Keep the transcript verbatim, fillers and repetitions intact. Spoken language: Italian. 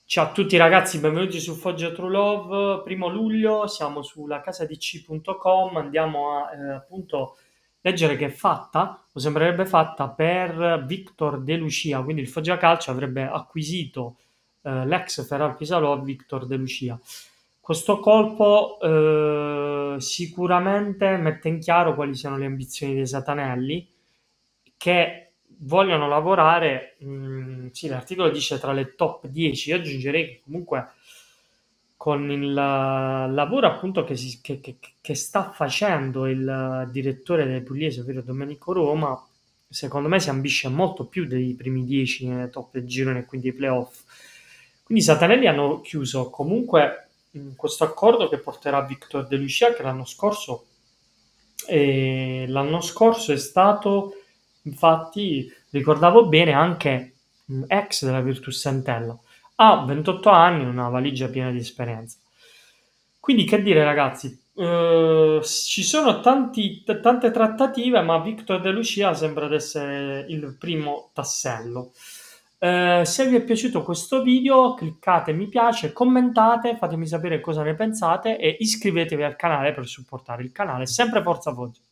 Ciao a tutti ragazzi, benvenuti su Foggia True Love. Primo luglio, siamo sulla casa di c punto com, andiamo a eh, appunto leggere che è fatta, o sembrerebbe fatta per Victor De Lucia, quindi il Foggia Calcio avrebbe acquisito eh, l'ex Ferrar Pisalò Victor De Lucia. Questo colpo eh, sicuramente mette in chiaro quali siano le ambizioni dei Satanelli, che vogliono lavorare, mh, sì, l'articolo dice tra le top dieci, io aggiungerei che comunque con il lavoro appunto che, si- che- che- che sta facendo il direttore del Pugliese, ovvero Domenico Roma, secondo me si ambisce molto più dei primi dieci nelle top del girone e quindi ai playoff. Quindi i Satanelli hanno chiuso comunque mh, questo accordo che porterà Victor De Lucia, che l'anno scorso, e l'anno scorso è stato, infatti, ricordavo bene, anche mh, ex della Virtus Entella. Ha ventotto anni, una valigia piena di esperienza. Quindi che dire ragazzi, eh, ci sono tanti- t- tante trattative, ma Victor De Lucia sembra di essere il primo tassello. Eh, se vi è piaciuto questo video, cliccate mi piace, commentate, fatemi sapere cosa ne pensate e iscrivetevi al canale per supportare il canale. Sempre Forza Foggia!